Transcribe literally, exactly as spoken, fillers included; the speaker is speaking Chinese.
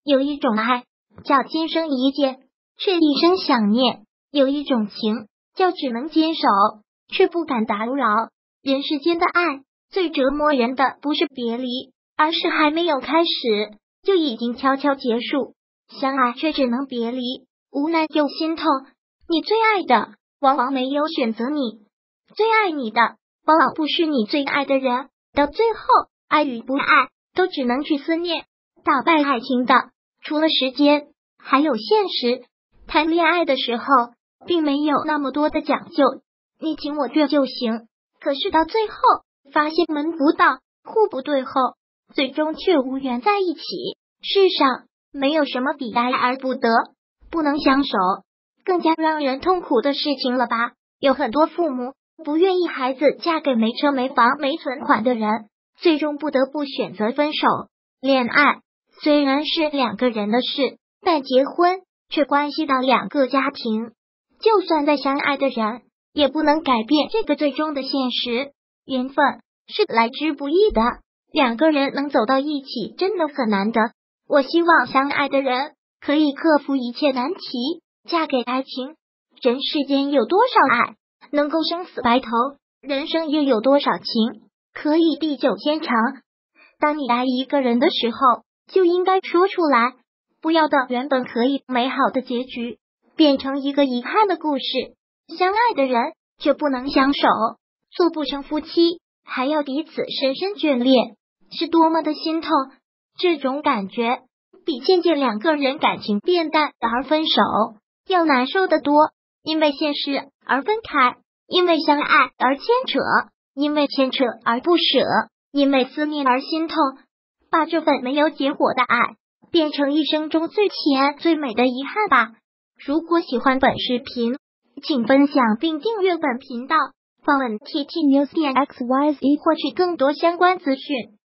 有一种爱叫今生一见，却一生想念；有一种情叫只能坚守，却不敢打扰。人世间的爱最折磨人的不是别离，而是还没有开始就已经悄悄结束。相爱却只能别离，无奈又心痛。你最爱的往往没有选择你，最爱你的往往不是你最爱的人。到最后，爱与不爱都只能去思念。打败爱情的除了时间还有现实。谈恋爱的时候并没有那么多的讲究，你情我愿就行。可是到最后发现门不到户不对后，最终却无缘在一起。世上没有什么比爱而不得不能相守更加让人痛苦的事情了吧。有很多父母不愿意孩子嫁给没车没房没存款的人，最终不得不选择分手。恋爱虽然是两个人的事，但结婚却关系到两个家庭。就算再相爱的人，也不能改变这个最终的现实。缘分是来之不易的，两个人能走到一起真的很难得。我希望相爱的人可以克服一切难题，嫁给爱情。人世间有多少爱能够生死白头，人生又有多少情可以地久天长。当你爱一个人的时候，就应该说出来，不要的原本可以美好的结局变成一个遗憾的故事。相爱的人却不能相守，做不成夫妻还要彼此深深眷恋，是多么的心痛。这种感觉比渐渐两个人感情变淡而分手要难受得多。因为现实而分开，因为相爱而牵扯，因为牵扯而不舍，因为思念而心痛。把这份没有结果的爱变成一生中最甜最美的遗憾吧。如果喜欢本视频，请分享并订阅本频道，访问 T T News 点 X Y Z 获取更多相关资讯。